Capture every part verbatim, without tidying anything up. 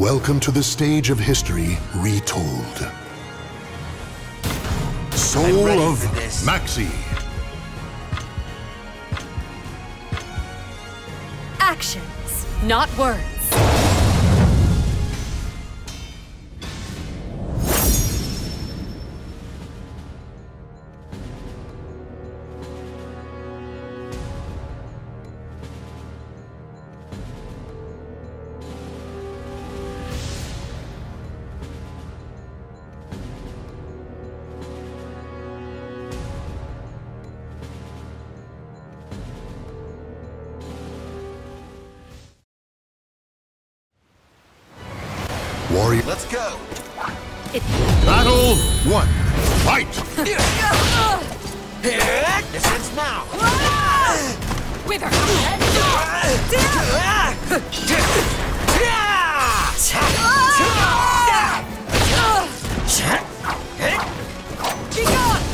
Welcome to the stage of history retold. Soul of Maxi. Actions, not words. Warrior. Let's go. It Battle one. Fight. This ends now. Wither. Be gone.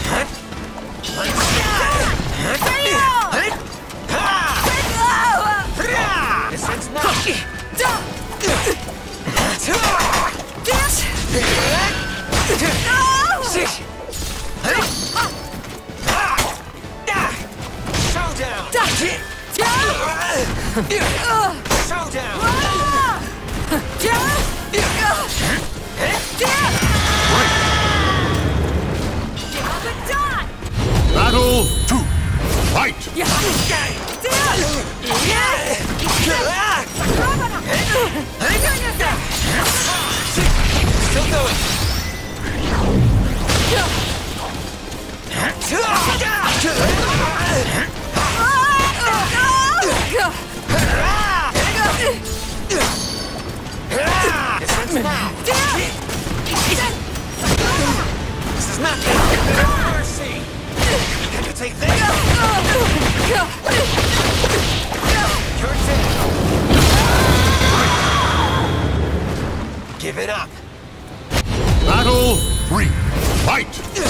This ends now. Battle two. Fight. Still going. This ends now. This is not mercy. Can you take this? Your turn. Give it up. Battle three. Fight.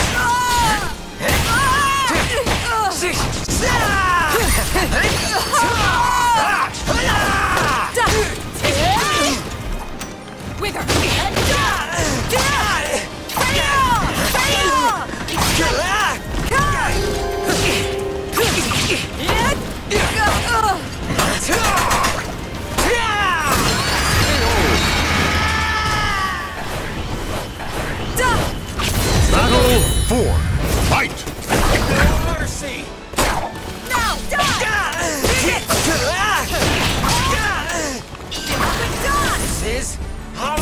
Wither. Battle four. Fight. No mercy. Now, This is all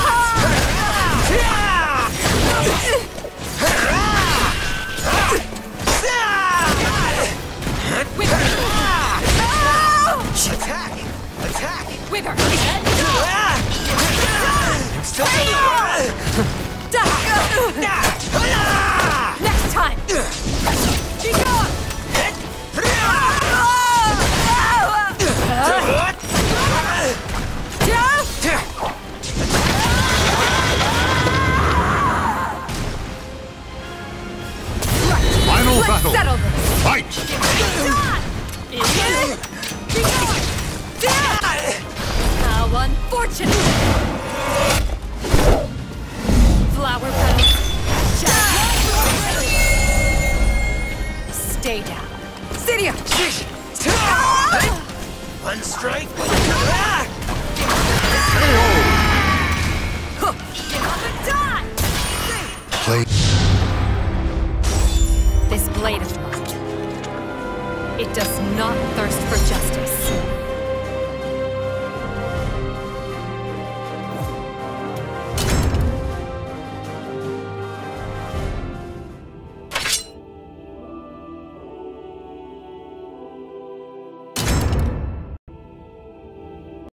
Attack! Attack! Wither. Still Next time. Be gone. Final Let's battle. settle this. Fight. How unfortunate. Flower petals. Stay down. Cydia. One strike. Play. This blade of mine. It does not thirst for justice.